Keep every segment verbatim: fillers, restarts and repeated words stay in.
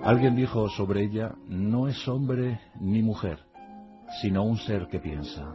Alguien dijo sobre ella: no es hombre ni mujer, sino un ser que piensa.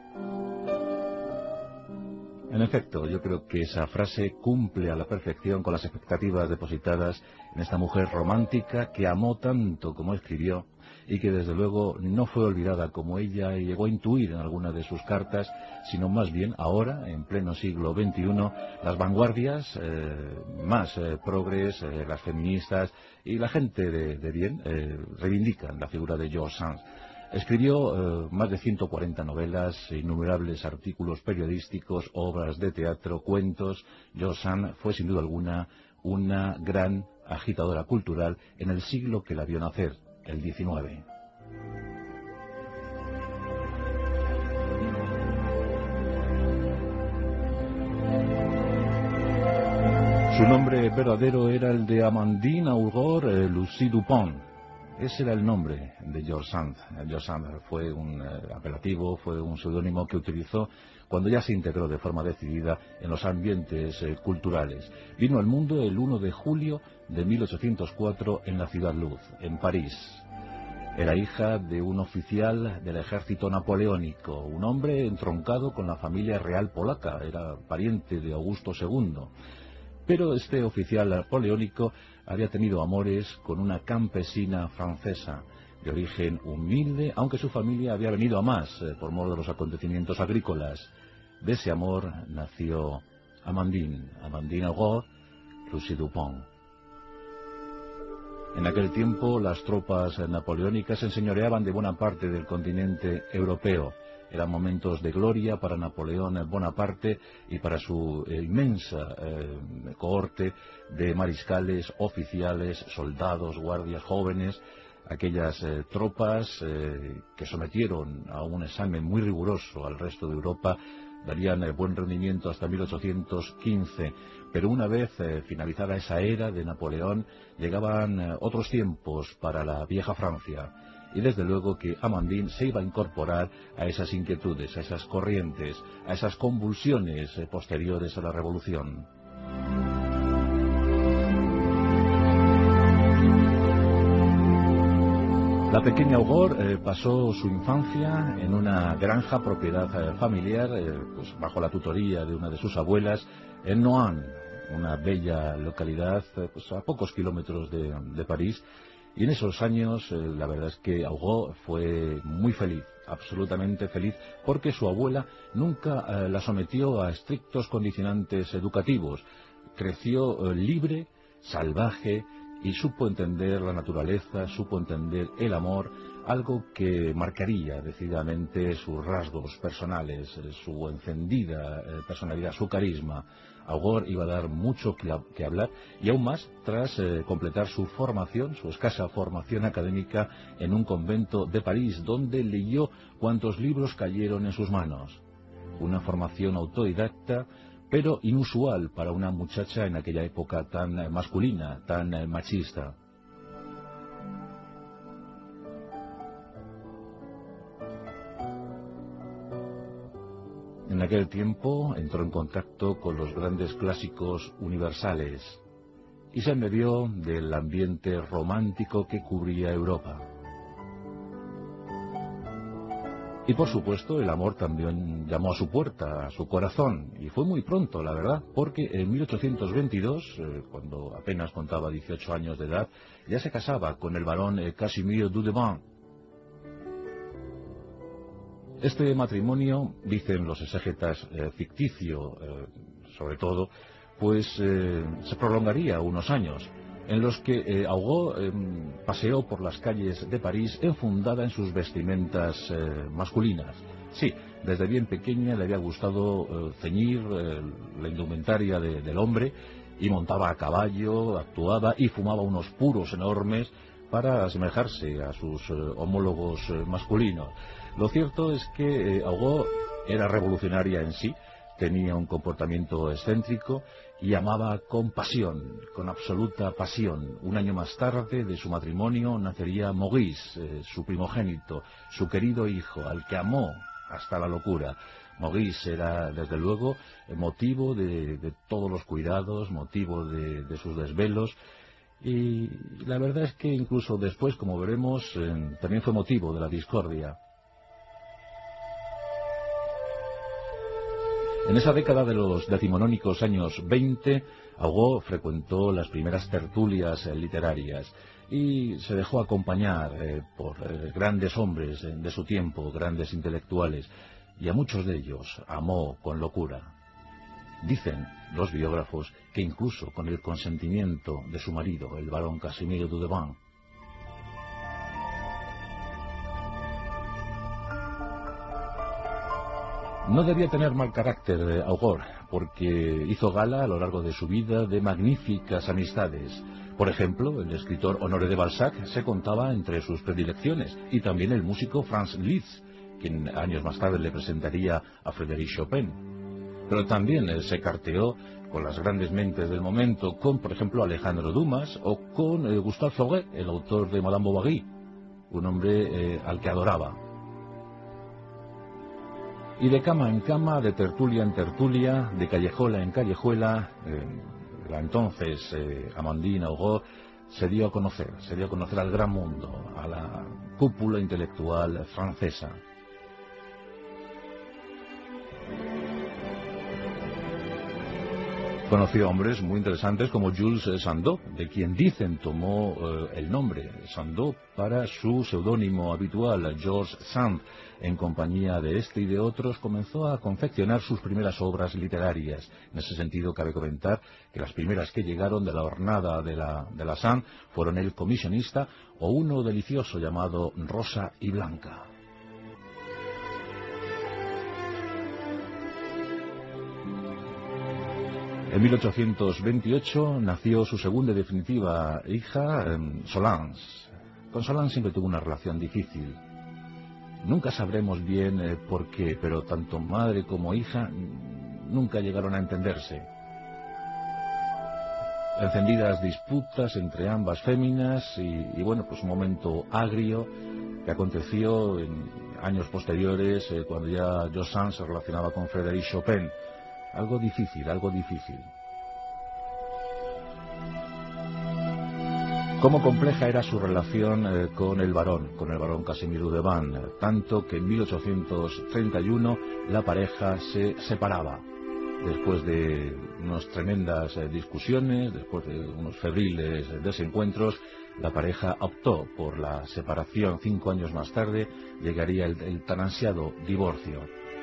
En efecto, yo creo que esa frase cumple a la perfección con las expectativas depositadas en esta mujer romántica que amó tanto como escribió y que desde luego no fue olvidada como ella llegó a intuir en alguna de sus cartas, sino más bien ahora, en pleno siglo veintiuno, las vanguardias eh, más eh, progres, eh, las feministas y la gente de, de bien eh, reivindican la figura de George Sand. Escribió eh, más de ciento cuarenta novelas, innumerables artículos periodísticos, obras de teatro, cuentos. George Sand fue sin duda alguna una gran agitadora cultural en el siglo que la vio nacer, el diecinueve. Su nombre verdadero era el de Amandine Aurore eh, Lucie Dupont. Ese era el nombre de George Sand. George Sand fue un eh, apelativo, fue un seudónimo que utilizó cuando ya se integró de forma decidida en los ambientes eh, culturales. Vino al mundo el uno de julio de mil ochocientos cuatro en la Ciudad Luz, en París. Era hija de un oficial del ejército napoleónico, un hombre entroncado con la familia real polaca, era pariente de Augusto segundo. Pero este oficial napoleónico había tenido amores con una campesina francesa, de origen humilde, aunque su familia había venido a más eh, por mor de los acontecimientos agrícolas. De ese amor nació Amandine, Amandine Aurore Lucie Dupont. En aquel tiempo las tropas napoleónicas se enseñoreaban de buena parte del continente europeo. Eran momentos de gloria para Napoleón Bonaparte y para su eh, inmensa eh, cohorte de mariscales, oficiales, soldados, guardias jóvenes, aquellas eh, tropas eh, que sometieron a un examen muy riguroso al resto de Europa, darían eh, buen rendimiento hasta mil ochocientos quince, pero una vez eh, finalizada esa era de Napoleón, llegaban eh, otros tiempos para la vieja Francia. Y desde luego que Amandine se iba a incorporar a esas inquietudes, a esas corrientes, a esas convulsiones eh, posteriores a la Revolución. La pequeña Aurore eh, pasó su infancia en una granja propiedad eh, familiar, eh, pues bajo la tutoría de una de sus abuelas, en Nohant, una bella localidad eh, pues a pocos kilómetros de, de París. Y en esos años, eh, la verdad es que Aurore fue muy feliz, absolutamente feliz, porque su abuela nunca eh, la sometió a estrictos condicionantes educativos. Creció eh, libre, salvaje, y supo entender la naturaleza, supo entender el amor, algo que marcaría decididamente sus rasgos personales, eh, su encendida eh, personalidad, su carisma. Aurore iba a dar mucho que, que hablar, y aún más tras eh, completar su formación, su escasa formación académica en un convento de París, donde leyó cuantos libros cayeron en sus manos. Una formación autodidacta, pero inusual para una muchacha en aquella época tan eh, masculina, tan eh, machista. En aquel tiempo entró en contacto con los grandes clásicos universales y se embebió del ambiente romántico que cubría Europa. Y por supuesto el amor también llamó a su puerta, a su corazón, y fue muy pronto, la verdad, porque en mil ochocientos veintidós, eh, cuando apenas contaba dieciocho años de edad, ya se casaba con el barón eh, Casimir Dudevant. Este matrimonio, dicen los exégetas, eh, ficticio, eh, sobre todo, pues eh, se prolongaría unos años, en los que eh, Aurore eh, paseó por las calles de París enfundada en sus vestimentas eh, masculinas. Sí, desde bien pequeña le había gustado eh, ceñir eh, la indumentaria de, del hombre, y montaba a caballo, actuaba y fumaba unos puros enormes para asemejarse a sus eh, homólogos eh, masculinos. Lo cierto es que eh, Aurore era revolucionaria en sí, tenía un comportamiento excéntrico y amaba con pasión, con absoluta pasión. Un año más tarde de su matrimonio nacería Maurice, eh, su primogénito, su querido hijo, al que amó hasta la locura. Maurice era, desde luego, motivo de, de todos los cuidados, motivo de, de sus desvelos, Y la verdad es que incluso después, como veremos, eh, también fue motivo de la discordia. En esa década de los decimonónicos años veinte, Hugo frecuentó las primeras tertulias eh, literarias y se dejó acompañar eh, por eh, grandes hombres eh, de su tiempo, grandes intelectuales, y a muchos de ellos amó con locura. Dicen los biógrafos que incluso con el consentimiento de su marido, el barón Casimiro Dudevant. No debía tener mal carácter eh, Hugo, porque hizo gala a lo largo de su vida de magníficas amistades. Por ejemplo, el escritor Honoré de Balzac se contaba entre sus predilecciones, y también el músico Franz Liszt, quien años más tarde le presentaría a Frédéric Chopin. Pero también eh, se carteó con las grandes mentes del momento, con, por ejemplo, Alejandro Dumas o con eh, Gustave Fleuré, el autor de Madame Bovary, un hombre eh, al que adoraba. Y de cama en cama, de tertulia en tertulia, de callejuela en callejuela, eh, la entonces eh, Amandine Hugo se dio a conocer, se dio a conocer al gran mundo, a la cúpula intelectual francesa. Conoció a hombres muy interesantes como Jules Sandeau, de quien dicen tomó eh, el nombre Sandeau para su seudónimo habitual, Georges Sand. En compañía de este y de otros comenzó a confeccionar sus primeras obras literarias. En ese sentido cabe comentar que las primeras que llegaron de la hornada de la, de la Sand fueron El comisionista o uno delicioso llamado Rosa y Blanca. En mil ochocientos veintiocho nació su segunda y definitiva hija, Solange. Con Solange siempre tuvo una relación difícil. Nunca sabremos bien eh, por qué, pero tanto madre como hija nunca llegaron a entenderse. Encendidas disputas entre ambas féminas y, y bueno, pues un momento agrio que aconteció en años posteriores eh, cuando ya Georges Sand se relacionaba con Frédéric Chopin. Algo difícil, algo difícil. Cómo compleja era su relación eh, con el barón, con el barón Casimiro Dudevant, eh, tanto que en mil ochocientos treinta y uno la pareja se separaba. Después de unas tremendas eh, discusiones, después de unos febriles eh, desencuentros, la pareja optó por la separación. Cinco años más tarde llegaría el, el tan ansiado divorcio.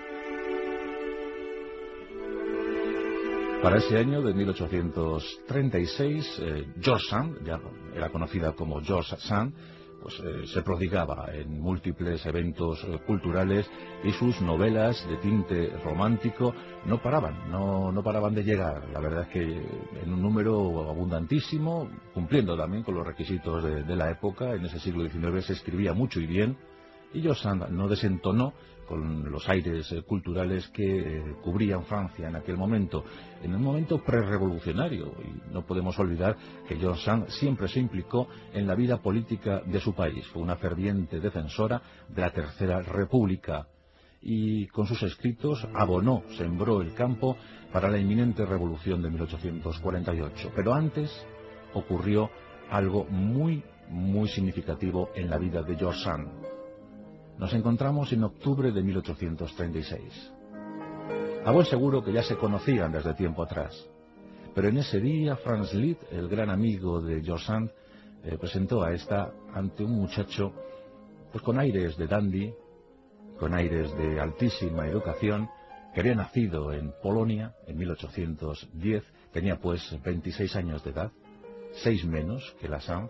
Para ese año de mil ochocientos treinta y seis, eh, Georges Sand, ya era conocida como Georges Sand, pues eh, se prodigaba en múltiples eventos eh, culturales y sus novelas de tinte romántico no paraban, no, no paraban de llegar. La verdad es que en un número abundantísimo, cumpliendo también con los requisitos de, de la época. En ese siglo diecinueve se escribía mucho y bien, y Georges Sand no desentonó con los aires eh, culturales que eh, cubrían Francia en aquel momento, en un momento prerrevolucionario, y no podemos olvidar que Georges Sand siempre se implicó en la vida política de su país. Fue una ferviente defensora de la Tercera República y con sus escritos abonó, sembró el campo para la inminente revolución de mil ochocientos cuarenta y ocho. Pero antes ocurrió algo muy, muy significativo en la vida de Georges Sand. Nos encontramos en octubre de mil ochocientos treinta y seis. A buen seguro que ya se conocían desde tiempo atrás, pero en ese día Franz Liszt, el gran amigo de Georges Sand, eh, presentó a esta ante un muchacho pues con aires de dandy, con aires de altísima educación, que había nacido en Polonia en mil ochocientos diez, tenía pues veintiséis años de edad, seis menos que la Sand.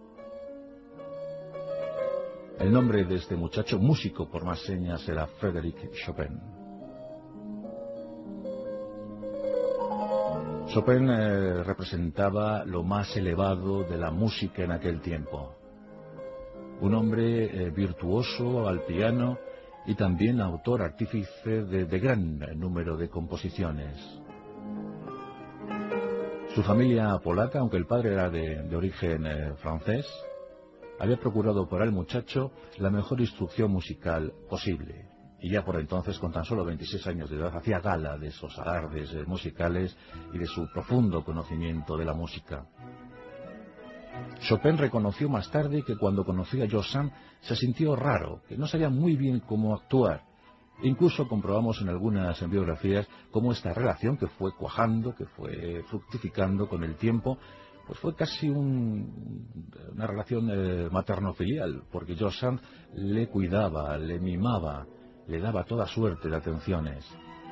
El nombre de este muchacho, músico por más señas, era Frédéric Chopin. Chopin eh, representaba lo más elevado de la música en aquel tiempo. Un hombre eh, virtuoso al piano y también autor artífice de, de gran número de composiciones. Su familia polaca, aunque el padre era de, de origen eh, francés, había procurado para el muchacho la mejor instrucción musical posible. Y ya por entonces, con tan solo veintiséis años de edad, hacía gala de esos alardes eh, musicales y de su profundo conocimiento de la música. Chopin reconoció más tarde que cuando conoció a George Sand se sintió raro, que no sabía muy bien cómo actuar. Incluso comprobamos en algunas biografías cómo esta relación, que fue cuajando, que fue fructificando con el tiempo, pues fue casi un, una relación eh, materno-filial, porque George Sand le cuidaba, le mimaba, le daba toda suerte de atenciones.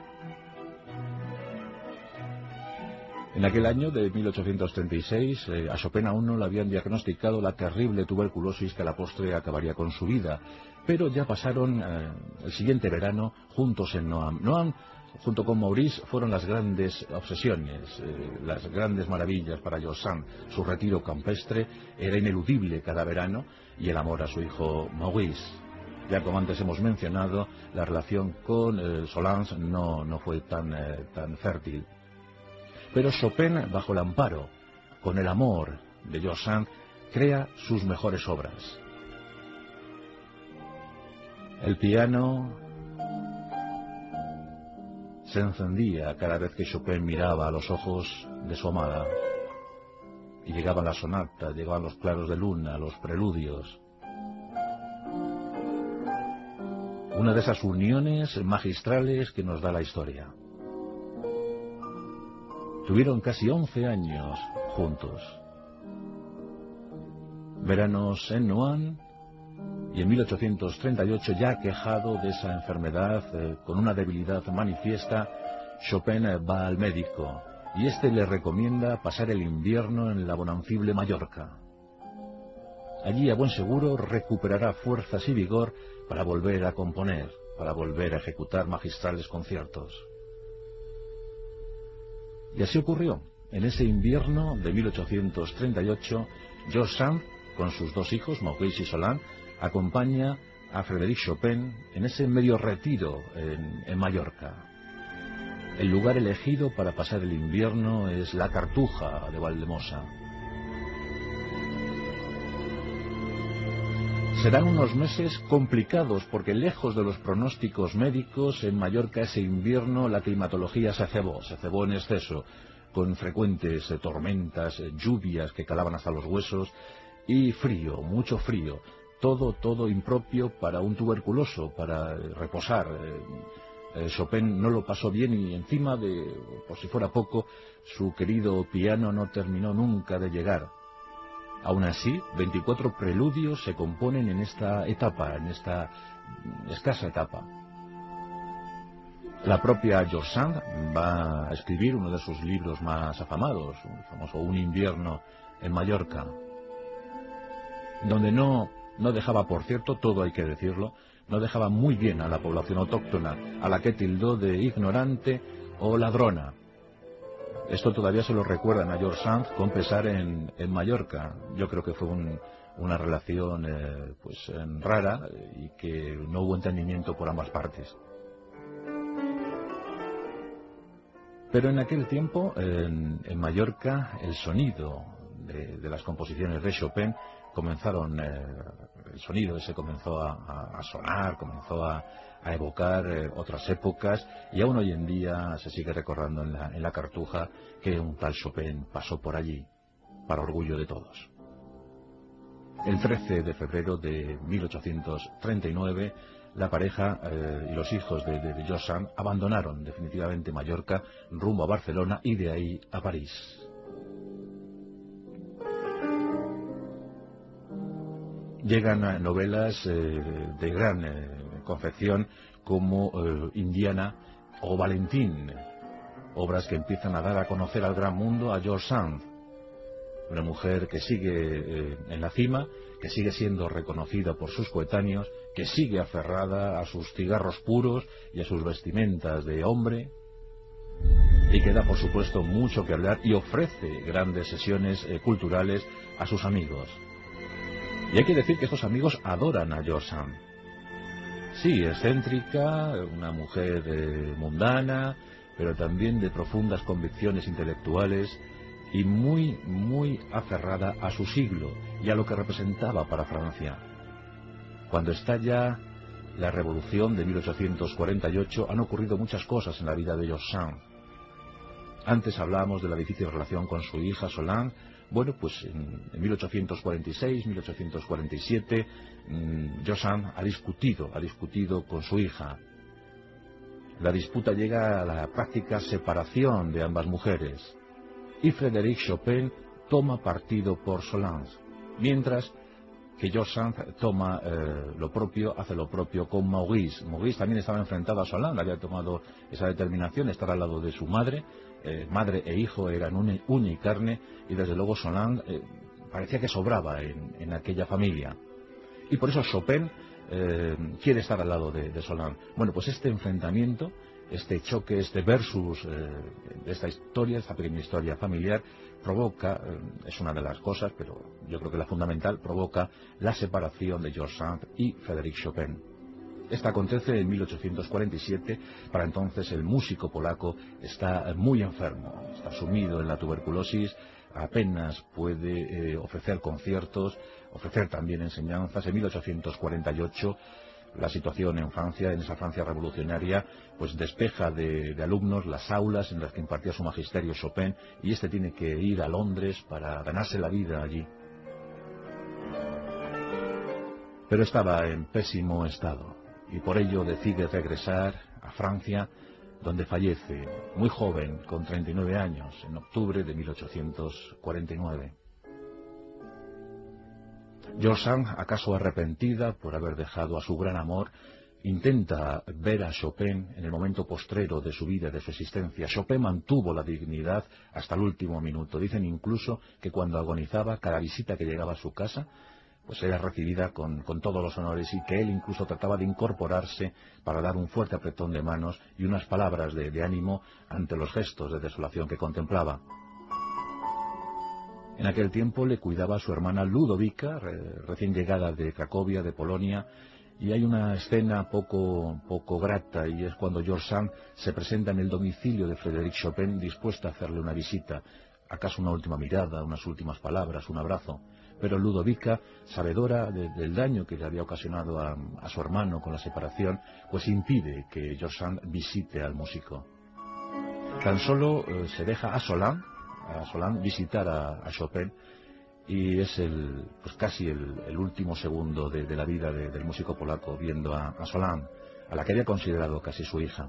En aquel año de mil ochocientos treinta y seis, eh, a Chopin aún no le habían diagnosticado la terrible tuberculosis que a la postre acabaría con su vida, pero ya pasaron eh, el siguiente verano juntos en Nohant. Nohant, junto con Maurice, fueron las grandes obsesiones, eh, las grandes maravillas para George Sand. Su retiro campestre era ineludible cada verano, y el amor a su hijo Maurice. Ya como antes hemos mencionado, la relación con eh, Solans no, no fue tan, eh, tan fértil. Pero Chopin, bajo el amparo, con el amor de George Sand, crea sus mejores obras. El piano se encendía cada vez que Chopin miraba a los ojos de su amada. Y llegaban las sonatas, llegaban los claros de luna, los preludios. Una de esas uniones magistrales que nos da la historia. Tuvieron casi once años juntos. Veranos en Nohant, y en mil ochocientos treinta y ocho, ya quejado de esa enfermedad, eh, con una debilidad manifiesta, Chopin eh, va al médico, y éste le recomienda pasar el invierno en la bonancible Mallorca. Allí, a buen seguro, recuperará fuerzas y vigor para volver a componer, para volver a ejecutar magistrales conciertos. Y así ocurrió. En ese invierno de mil ochocientos treinta y ocho, George Sand, con sus dos hijos, Maurice y Solans, acompaña a Frédéric Chopin en ese medio retiro en, en Mallorca. El lugar elegido para pasar el invierno es la Cartuja de Valldemosa. Serán unos meses complicados porque, lejos de los pronósticos médicos, en Mallorca ese invierno la climatología se cebó, se cebó en exceso, con frecuentes eh, tormentas, eh, lluvias que calaban hasta los huesos, y frío, mucho frío, todo, todo impropio para un tuberculoso, para eh, reposar. Eh, eh, Chopin no lo pasó bien, y encima de, por si fuera poco, su querido piano no terminó nunca de llegar. Aún así, veinticuatro preludios se componen en esta etapa, en esta escasa etapa. La propia George Sand va a escribir uno de sus libros más afamados, el famoso Un invierno en Mallorca, donde no, no dejaba, por cierto, todo hay que decirlo, no dejaba muy bien a la población autóctona, a la que tildó de ignorante o ladrona. Esto todavía se lo recuerdan a George Sand con pesar en, en Mallorca. Yo creo que fue un, una relación eh, pues eh, rara, y que no hubo entendimiento por ambas partes. Pero en aquel tiempo, en, en Mallorca, el sonido de, de las composiciones de Chopin comenzaron, eh, el sonido ese comenzó a, a, a sonar, comenzó a, a evocar eh, otras épocas, y aún hoy en día se sigue recordando en la, en la Cartuja que un tal Chopin pasó por allí, para orgullo de todos. El trece de febrero de mil ochocientos treinta y nueve, la pareja eh, y los hijos de, de, de George Sand abandonaron definitivamente Mallorca rumbo a Barcelona, y de ahí a París. Llegan novelas eh, de gran eh, confección como eh, Indiana o Valentín, obras que empiezan a dar a conocer al gran mundo a George Sand, una mujer que sigue eh, en la cima, que sigue siendo reconocida por sus coetáneos, que sigue aferrada a sus cigarros puros y a sus vestimentas de hombre, y que da, por supuesto, mucho que hablar, y ofrece grandes sesiones eh, culturales a sus amigos. Y hay que decir que estos amigos adoran a George Sand. Sí, excéntrica, una mujer eh, mundana, pero también de profundas convicciones intelectuales, y muy, muy aferrada a su siglo y a lo que representaba para Francia. Cuando estalla la Revolución de mil ochocientos cuarenta y ocho, han ocurrido muchas cosas en la vida de George Sand. Antes hablábamos de la difícil relación con su hija Solans. Bueno, pues en, en mil ochocientos cuarenta y seis, mil ochocientos cuarenta y siete, mmm, George Sand ha discutido, ha discutido con su hija. La disputa llega a la práctica separación de ambas mujeres y Frédéric Chopin toma partido por Solange, mientras que George Sand toma eh, lo propio, hace lo propio con Maurice. Maurice también estaba enfrentado a Solange, había tomado esa determinación, estar al lado de su madre, eh, madre e hijo eran un uña y carne, y desde luego Solange eh, parecía que sobraba en, en aquella familia. Y por eso Chopin eh, quiere estar al lado de, de Solange. Bueno, pues este enfrentamiento, este choque, este versus eh, de esta historia, esta pequeña historia familiar, provoca, eh, es una de las cosas, pero yo creo que la fundamental, provoca la separación de George Sand y Frédéric Chopin. Esta acontece en mil ochocientos cuarenta y siete, para entonces el músico polaco está muy enfermo, está sumido en la tuberculosis, apenas puede eh, ofrecer conciertos, ofrecer también enseñanzas. En mil ochocientos cuarenta y ocho la situación en Francia, en esa Francia revolucionaria, pues despeja de, de alumnos las aulas en las que impartía su magisterio Chopin, y este tiene que ir a Londres para ganarse la vida allí. Pero estaba en pésimo estado y por ello decide regresar a Francia, donde fallece muy joven, con treinta y nueve años, en octubre de mil ochocientos cuarenta y nueve. George Sand, acaso arrepentida por haber dejado a su gran amor, intenta ver a Chopin en el momento postrero de su vida, de su existencia. Chopin mantuvo la dignidad hasta el último minuto. Dicen incluso que cuando agonizaba, cada visita que llegaba a su casa, pues era recibida con, con todos los honores, y que él incluso trataba de incorporarse para dar un fuerte apretón de manos y unas palabras de, de ánimo ante los gestos de desolación que contemplaba. En aquel tiempo le cuidaba a su hermana Ludovica, re, recién llegada de Cracovia, de Polonia, y hay una escena poco, poco grata, y es cuando George Sand se presenta en el domicilio de Frédéric Chopin, dispuesta a hacerle una visita, acaso una última mirada, unas últimas palabras, un abrazo. Pero Ludovica, sabedora de, del daño que le había ocasionado a, a su hermano con la separación, pues impide que George Sand visite al músico. Tan solo eh, se deja a Solange, a Solange visitar a, a Chopin, y es el, pues casi el, el último segundo de, de la vida de, del músico polaco, viendo a, a Solange, a la que había considerado casi su hija.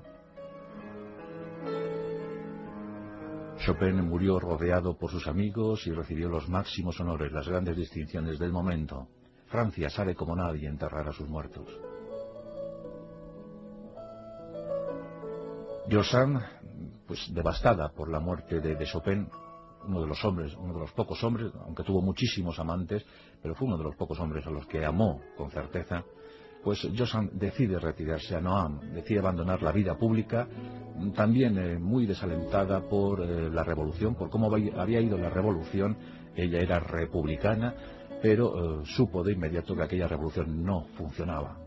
Chopin murió rodeado por sus amigos y recibió los máximos honores, las grandes distinciones del momento. Francia sabe como nadie enterrar a sus muertos. George Sand, pues devastada por la muerte de, de Chopin, uno de los hombres, uno de los pocos hombres, aunque tuvo muchísimos amantes, pero fue uno de los pocos hombres a los que amó con certeza, pues George Sand decide retirarse a Nohant, decide abandonar la vida pública, también eh, muy desalentada por eh, la revolución, por cómo había ido la revolución. Ella era republicana, pero eh, supo de inmediato que aquella revolución no funcionaba.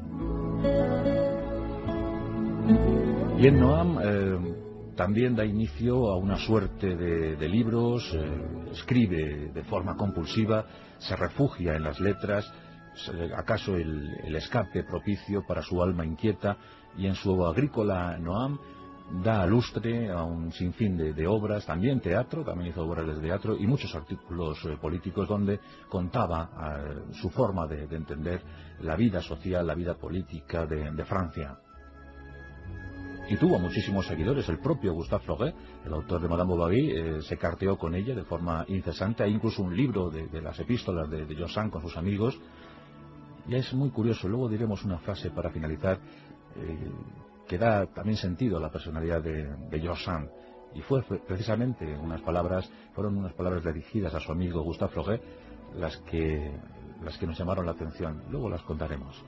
Y en Nohant eh, también da inicio a una suerte de, de libros, eh, escribe de forma compulsiva, se refugia en las letras, acaso el, el escape propicio para su alma inquieta, y en su agrícola Nohant da lustre a un sinfín de, de obras, también teatro, también hizo obras de teatro y muchos artículos eh, políticos donde contaba eh, su forma de, de entender la vida social, la vida política de, de Francia. Y tuvo muchísimos seguidores. El propio Gustave Floret, el autor de Madame Bovary, eh, se carteó con ella de forma incesante. Hay incluso un libro de, de las epístolas de, de George Sand con sus amigos. Y es muy curioso, luego diremos una frase para finalizar, eh, que da también sentido a la personalidad de, de George Sand. Y fue precisamente unas palabras, fueron unas palabras dirigidas a su amigo Gustave Floret, las que, las que nos llamaron la atención. Luego las contaremos.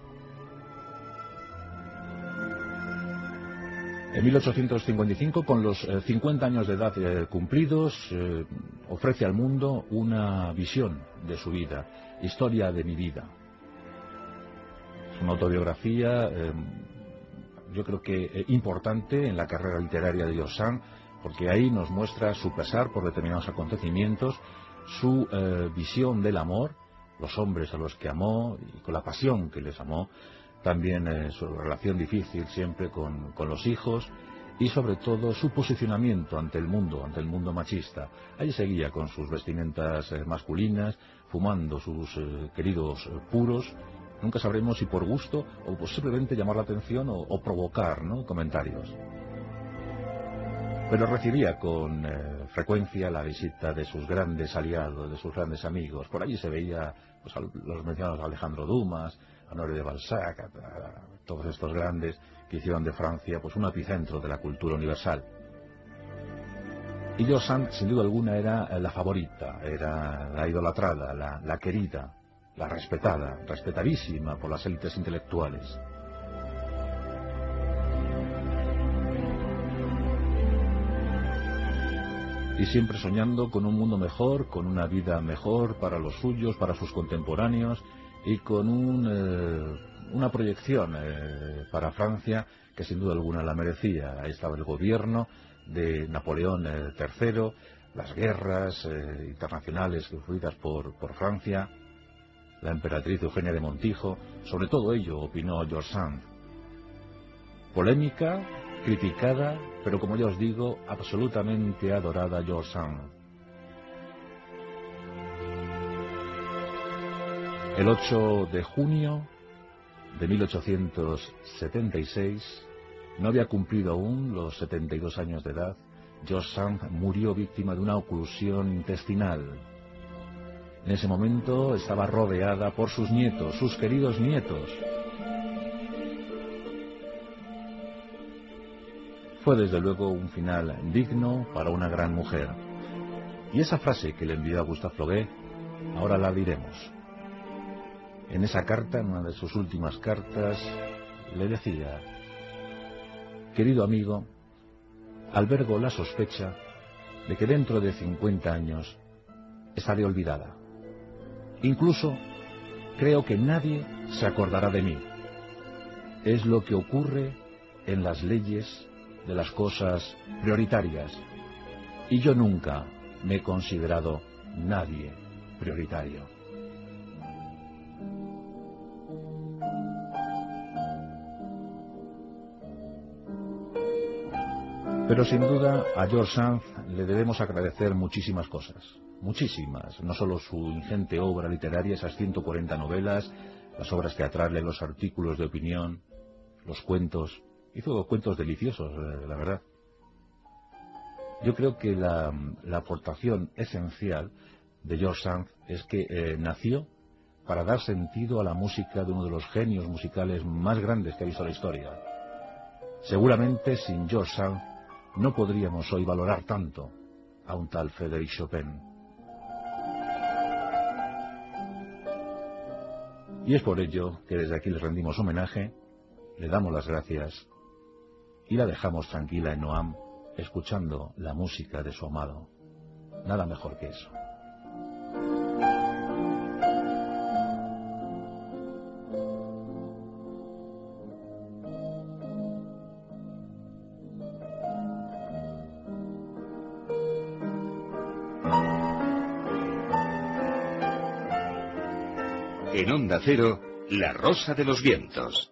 En mil ochocientos cincuenta y cinco, con los eh, cincuenta años de edad eh, cumplidos, eh, ofrece al mundo una visión de su vida, Historia de mi vida. Es una autobiografía, eh, yo creo que eh, importante en la carrera literaria de George Sand, porque ahí nos muestra su pesar por determinados acontecimientos, su eh, visión del amor, los hombres a los que amó y con la pasión que les amó, también eh, su relación difícil siempre con, con los hijos, y sobre todo su posicionamiento ante el mundo, ante el mundo machista. Allí seguía con sus vestimentas eh, masculinas, fumando sus eh, queridos eh, puros. Nunca sabremos si por gusto o por simplemente llamar la atención o, o provocar, ¿no?, comentarios. Pero recibía con eh, frecuencia la visita de sus grandes aliados, de sus grandes amigos. Por allí se veía pues, los mencionados Alejandro Dumas, Honoré de Balzac, a, a, todos estos grandes que hicieron de Francia pues un epicentro de la cultura universal. Y George Sand, sin duda alguna, era la favorita, era la idolatrada, la, la querida, la respetada, respetadísima por las élites intelectuales. Y siempre soñando con un mundo mejor, con una vida mejor para los suyos, para sus contemporáneos, y con un, eh, una proyección eh, para Francia que sin duda alguna la merecía. Ahí estaba el gobierno de Napoleón eh, tercero, las guerras eh, internacionales influidas por, por Francia, la emperatriz Eugenia de Montijo. Sobre todo ello opinó George Sand. Polémica, criticada, pero como ya os digo, absolutamente adorada George Sand. El ocho de junio de mil ochocientos setenta y seis, no había cumplido aún los setenta y dos años de edad, George Sand murió víctima de una oclusión intestinal. En ese momento estaba rodeada por sus nietos, sus queridos nietos. Fue desde luego un final digno para una gran mujer. Y esa frase que le envió a Gustave Flaubert, ahora la diremos. En esa carta, en una de sus últimas cartas, le decía: querido amigo, albergo la sospecha de que dentro de cincuenta años estaré olvidada. Incluso creo que nadie se acordará de mí. Es lo que ocurre en las leyes de las cosas prioritarias, y yo nunca me he considerado nadie prioritario. Pero sin duda a George Sand le debemos agradecer muchísimas cosas, muchísimas, no solo su ingente obra literaria, esas ciento cuarenta novelas, las obras teatrales, los artículos de opinión, los cuentos. Hizo cuentos deliciosos, la verdad. Yo creo que la, la aportación esencial de George Sand es que eh, nació para dar sentido a la música de uno de los genios musicales más grandes que ha visto la historia. Seguramente sin George Sand no podríamos hoy valorar tanto a un tal Frédéric Chopin. Y es por ello que desde aquí le rendimos homenaje, le damos las gracias y la dejamos tranquila en Noam, escuchando la música de su amado. Nada mejor que eso. En Onda Cero, La Rosa de los Vientos.